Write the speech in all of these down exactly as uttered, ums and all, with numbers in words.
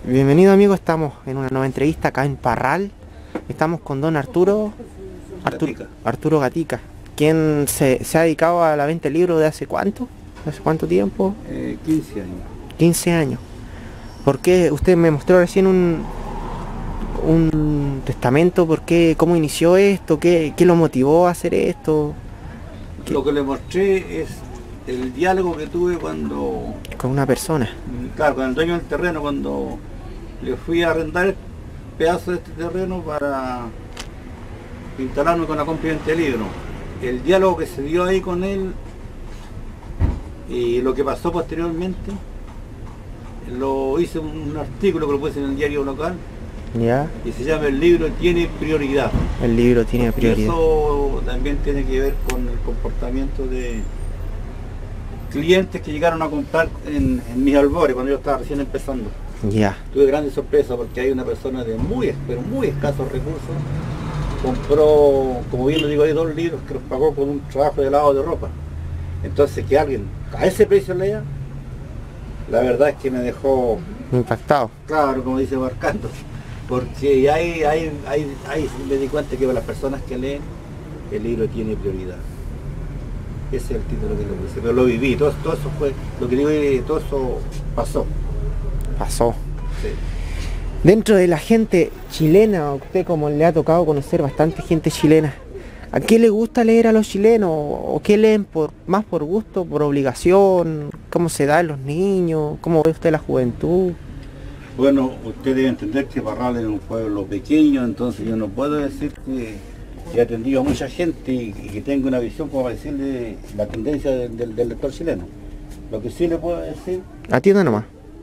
Bienvenido amigo, estamos en una nueva entrevista acá en Parral. Estamos con don Arturo Arturo Gatica, Arturo Gatica, quien se, se ha dedicado a la venta de libros de hace cuánto, hace cuánto tiempo, eh, quince años. quince años. ¿Por qué? Usted me mostró recién un un testamento, ¿por qué? ¿Cómo inició esto? ¿Qué, qué lo motivó a hacer esto? ¿Qué? Lo que le mostré es el diálogo que tuve cuando, Con una persona. claro, con el dueño del terreno, cuando le fui a arrendar el pedazo de este terreno para instalarme con la compra y venta de libros. El diálogo que se dio ahí con él y lo que pasó posteriormente, lo hice un artículo que lo puse en el diario local Ya, y se llama El libro tiene prioridad. el libro tiene Y prioridad. eso también tiene que ver con el comportamiento de clientes que llegaron a comprar en, en mis albores cuando yo estaba recién empezando. Ya, Tuve grandes sorpresas porque hay una persona de muy, pero muy escasos recursos, compró, como bien lo digo, hay dos libros que los pagó con un trabajo de lavado de ropa. Entonces que alguien a ese precio lea, la verdad es que me dejó, impactado. claro, como dice Marcando, porque ahí, ahí, ahí, ahí me di cuenta que para las personas que leen, el libro tiene prioridad. Ese es el título que le puse, pero lo viví, todo, todo eso fue, lo que digo, todo eso pasó. Pasó. Sí. Dentro de la gente chilena, a usted como le ha tocado conocer bastante gente chilena, ¿a qué le gusta leer a los chilenos? ¿O qué leen por, más por gusto, por obligación? ¿Cómo se da en los niños? ¿Cómo ve usted la juventud? Bueno, usted debe entender que Parral es un pueblo pequeño, entonces yo no puedo decir que, que he atendido a mucha gente y, y que tengo una visión como para decirle la tendencia del, del, del lector chileno. Lo que sí le puedo decir, Atienda nomás.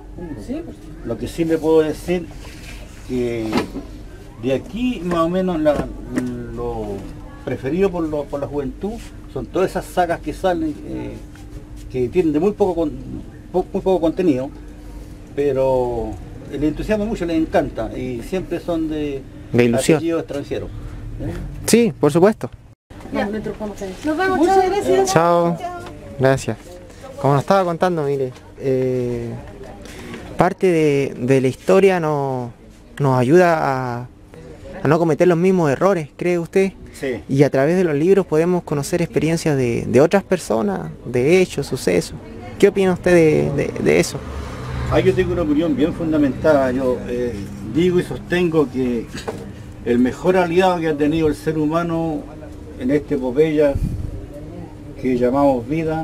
lo que sí le puedo decir que de aquí más o menos la, lo preferido por, lo, por la juventud son todas esas sagas que salen eh, que tienen de muy poco, con, po, muy poco contenido, pero el entusiasmo mucho les encanta y siempre son de, De ilusión. apellidos extranjeros. ¿eh? Sí, por supuesto. Ya. Nos vamos, muchas gracias. Chao. Gracias. Como nos estaba contando, mire, eh, parte de, de la historia no, nos ayuda a, a no cometer los mismos errores, ¿cree usted? Sí. Y a través de los libros podemos conocer experiencias de, de otras personas, de hechos, sucesos. ¿Qué opina usted de, de, de eso? Ah, yo tengo una opinión bien fundamentada. Yo eh, digo y sostengo que el mejor aliado que ha tenido el ser humano en esta epopeya que llamamos vida,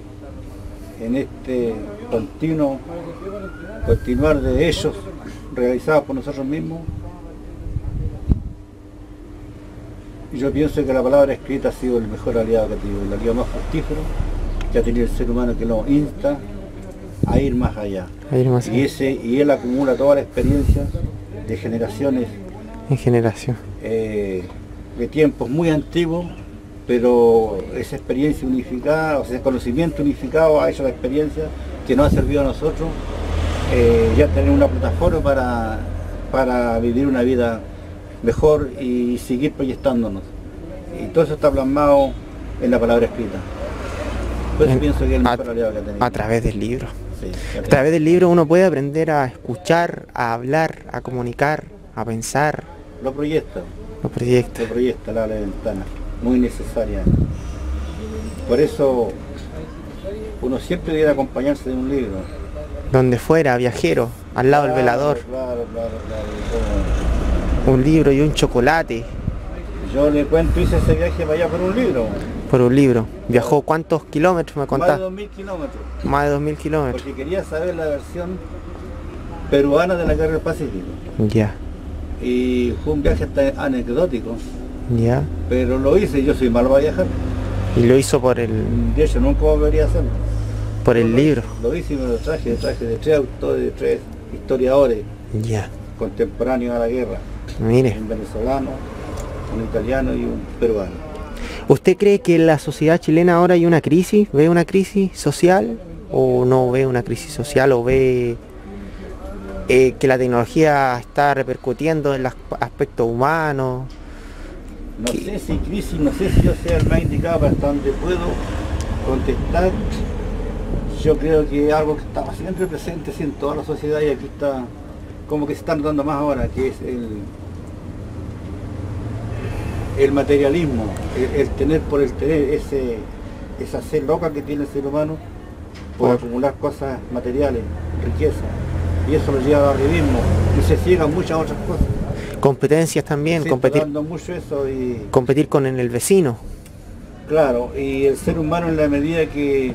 en este continuo continuar de hechos realizados por nosotros mismos, yo pienso que la palabra escrita ha sido el mejor aliado que ha tenido, el aliado más fructífero que ha tenido el ser humano, que lo insta a ir más allá. A ir más y, allá. ese, y él acumula toda la experiencia de generaciones, En generación. eh, de tiempos muy antiguos, pero esa experiencia unificada, o sea, ese conocimiento unificado ha hecho la experiencia que nos ha servido a nosotros eh, ya tener una plataforma para, para vivir una vida mejor y seguir proyectándonos. Y todo eso está plasmado en la palabra escrita. Por eso En- pienso que es el a, mejor aliado que ha tenido. a través del libro. Sí, A través del libro uno puede aprender a escuchar, a hablar, a comunicar, a pensar lo proyecta, los proyectos. lo proyecta la la ventana, muy necesaria. Por eso uno siempre debe acompañarse de un libro. Donde fuera, viajero, al lado del velador, Claro, claro, claro. un libro y un chocolate Yo le cuento, hice ese viaje para allá por un libro. por un libro. ¿Viajó cuántos kilómetros me Más de contás? dos mil kilómetros. Más de dos mil kilómetros. Porque quería saber la versión peruana de la Guerra del Pacífico. Ya, Y fue un viaje hasta anecdótico, ya. pero lo hice, yo soy malo para viajar. Y lo hizo por el, De hecho, nunca volvería a hacerlo. por el Lo- libro. Lo hice y me lo traje, traje de tres autores, de tres historiadores Ya, contemporáneos a la guerra. mire. Un venezolano, un italiano y un peruano. ¿Usted cree que en la sociedad chilena ahora hay una crisis? ¿Ve una crisis social? ¿O no ve una crisis social? ¿O ve eh, que la tecnología está repercutiendo en los aspectos humanos? No sé si crisis, no sé si yo sea el más indicado para hasta donde puedo contestar. Yo creo que es algo que está siempre presente sí, en toda la sociedad y aquí está como que se está notando más ahora, que es el, el materialismo, el, el tener por el tener, ese, esa sed loca que tiene el ser humano por oh. acumular cosas materiales, riqueza, y eso lo lleva al arribismo y se ciega muchas otras cosas. Competencias también, sí, competir, mucho eso y, competir con el vecino. Claro, y el ser humano en la medida que,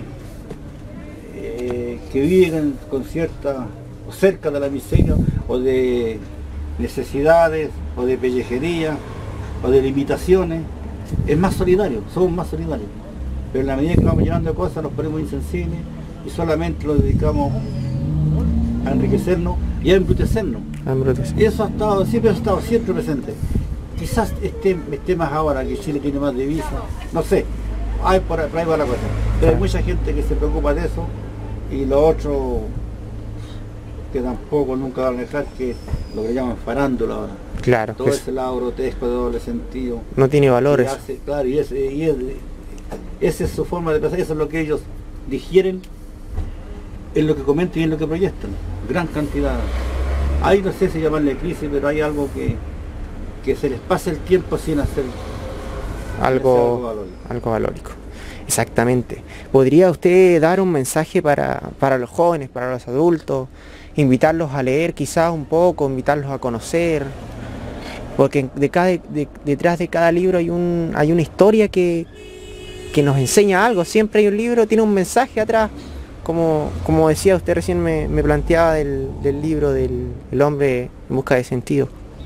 eh, que viven con cierta, o cerca de la miseria, o de necesidades, o de pellejería, o de limitaciones, es más solidario, somos más solidarios. Pero en la medida que vamos llenando de cosas nos ponemos insensibles y solamente lo dedicamos a enriquecernos y a embrutecernos. A embrutecer. Eso ha estado, siempre ha estado siempre presente. Quizás esté, esté más ahora que Chile tiene más divisas, no sé, hay por, por ahí va la cosa. Pero hay mucha gente que se preocupa de eso y lo otro que tampoco nunca van a dejar, que lo que llaman farándula ahora. Claro. Todo ese lado grotesco de doble sentido. No tiene valores. Y hace, claro, y, ese, y es, esa es su forma de pensar, eso es lo que ellos digieren, es lo que comentan y es lo que proyectan. Gran cantidad. Hay, no sé si llamarle crisis, pero hay algo que que se les pase el tiempo sin hacer algo, algo, valórico. algo valórico. Exactamente. ¿Podría usted dar un mensaje para, para los jóvenes, para los adultos, invitarlos a leer quizás un poco, invitarlos a conocer? Porque de cada, de, detrás de cada libro hay, un, hay una historia que, que nos enseña algo. Siempre hay un libro, tiene un mensaje atrás. Como, como decía usted recién, me, me planteaba del, del libro del el hombre en busca de sentido.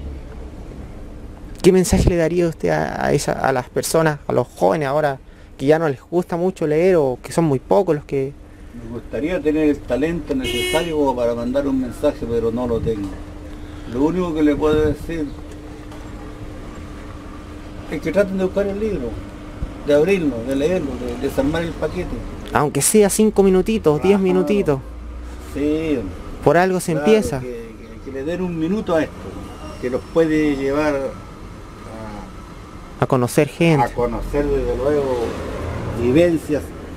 ¿Qué mensaje le daría usted a, a, esa, a las personas, a los jóvenes ahora que ya no les gusta mucho leer o que son muy pocos los que... Me gustaría tener el talento necesario como para mandar un mensaje, pero no lo tengo. Lo único que le puedo decir es que traten de buscar el libro, de abrirlo, de leerlo, de desarmar el paquete. Aunque sea cinco minutitos, diez minutitos. Sí. Por algo se claro, empieza. Que, que, que le den un minuto a esto, que los puede llevar a conocer gente, a conocer desde luego vivencias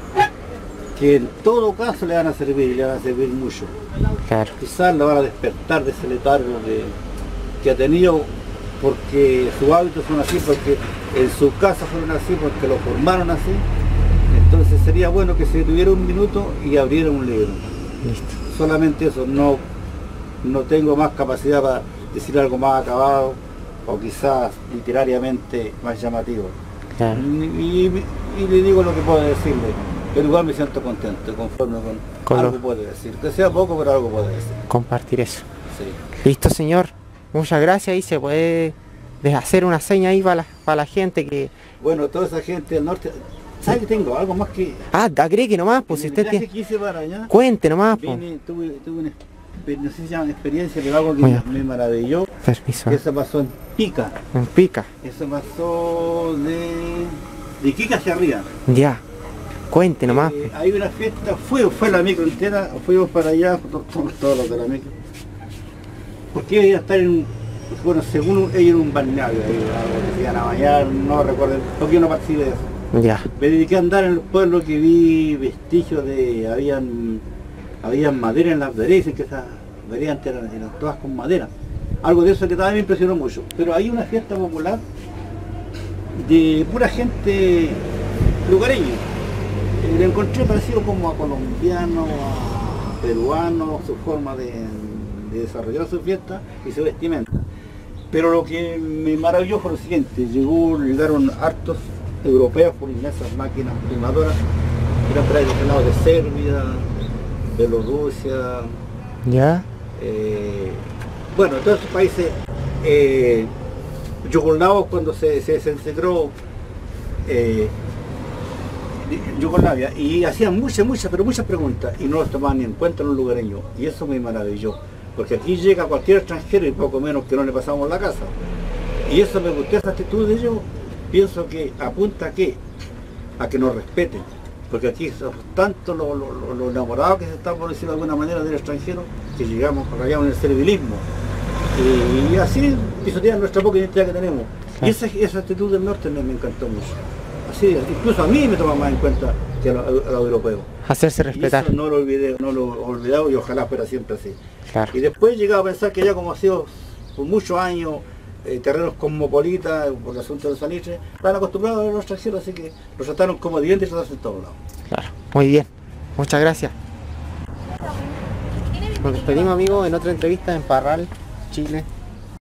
que en todo caso le van a servir y le van a servir mucho. Claro. Quizás lo van a despertar de ese letargo que, que ha tenido porque sus hábitos son así, porque en su casa fueron así, porque lo formaron así. Entonces sería bueno que se tuviera un minuto y abriera un libro. Listo. Solamente eso, no, no tengo más capacidad para decir algo más acabado o quizás literariamente más llamativo. Claro. Y, y, y le digo lo que puedo decirle, pero igual me siento contento, conforme con, con algo lo... puedo decir, que sea poco, pero algo puedo decir. Compartir eso. Sí. Listo, señor. Muchas gracias. Y se puede hacer una seña ahí para la, para la gente que... Bueno, toda esa gente del norte... ¿Sabes que tengo? Algo más que... Ah, agregue nomás, pues si usted tiene... que hice para allá, cuente nomás, pues. Vine, tuve, tuve una no sé si se llama experiencia, pero algo que me, me maravilló. Permiso. Eso pasó en Pica. En Pica. Eso pasó de... de Iquique hacia arriba. Ya. Cuente nomás. Eh, hay una fiesta, fue, fue la micro entera, fuimos para allá, todos todo los de la micro. Porque iba a estar en... Bueno, según ellos en un balneario, ahí iban a bañar, no recuerdo, porque yo no participé de eso. Ya. Me dediqué a andar en el pueblo que vi vestigios de... habían... habían madera en las veredas, que esas veredas eran, eran todas con madera. Algo de eso que también me impresionó mucho. Pero hay una fiesta popular de pura gente lugareña. Le encontré parecido como a colombiano, a peruano, su forma de, de desarrollar su fiesta y su vestimenta. Pero lo que me maravilló fue lo siguiente, llegó, llegaron hartos europeos con inmensas máquinas primadoras, eran traídos del lado de Serbia, Bielorrusia, ya, eh, bueno, todos esos países eh, yugoslavos cuando se, se desintegró eh, Yugoslavia, y hacían muchas, muchas, pero muchas preguntas y no los tomaban ni en cuenta los lugareños, y eso me maravilló, porque aquí llega cualquier extranjero y poco menos que no le pasamos la casa, y eso me gustó, esa actitud de ellos, pienso que apunta a qué, a que nos respeten. Porque aquí somos tantos los lo, lo, lo enamorados que se están, por decirlo de alguna manera, del extranjero, que llegamos para allá en el servilismo. Y, y así pisotean nuestra poca identidad que tenemos. Y esa, esa actitud del norte me, me encantó mucho. sí, incluso a mí me toman más en cuenta que a los, a los europeos. Hacerse respetar. Y eso no lo olvidé, no lo he olvidado y ojalá fuera siempre así. Claro. Y después llegaba a pensar que ya como ha sido por muchos años, eh, terrenos cosmopolitas, por el asunto del salitre, están acostumbrados a los extranjeros, así que los trataron como dientes y tratarse en todos lados. Claro, muy bien. Muchas gracias. Nos despedimos, amigos, en otra entrevista en Parral, Chile.